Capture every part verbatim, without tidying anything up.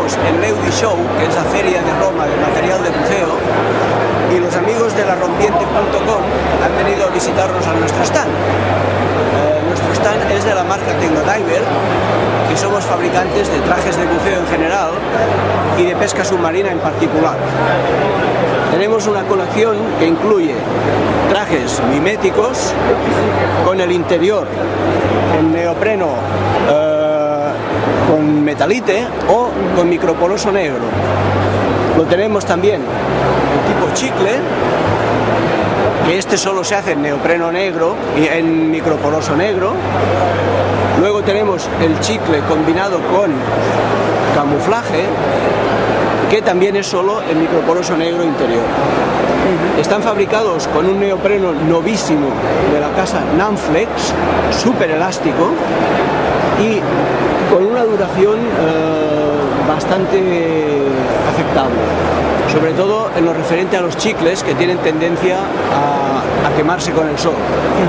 tenemos el Leudi Show, que es la feria de Roma de material de buceo, y los amigos de la rompiente punto com han venido a visitarnos a nuestro stand. Eh, nuestro stand es de la marca Tecnodiver, que somos fabricantes de trajes de buceo en general y de pesca submarina en particular. Tenemos una colección que incluye trajes miméticos con el interior en neopreno eh, con metalite o con microporoso negro. Lo tenemos también en tipo chicle, que este solo se hace en neopreno negro y en microporoso negro. Luego tenemos el chicle combinado con camuflaje, que también es solo en microporoso negro interior. Están fabricados con un neopreno novísimo de la casa Nanflex, súper elástico y con una duración eh, bastante aceptable, sobre todo en lo referente a los chicles, que tienen tendencia a, a quemarse con el sol.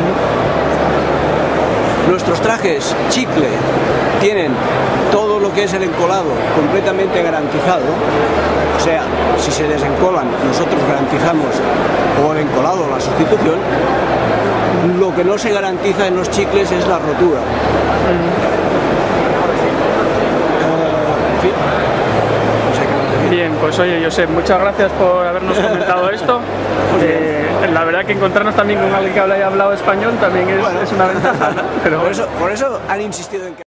Nuestros trajes chicle tienen todo lo que es el encolado completamente garantizado, o sea, si se desencolan nosotros garantizamos o el encolado o la sustitución. Lo que no se garantiza en los chicles es la rotura. Bien, pues oye, Josep, muchas gracias por habernos comentado esto. Eh, la verdad que encontrarnos también con alguien que haya hablado español también es, bueno, es una ventaja, ¿no? Pero por eso, por eso han insistido en que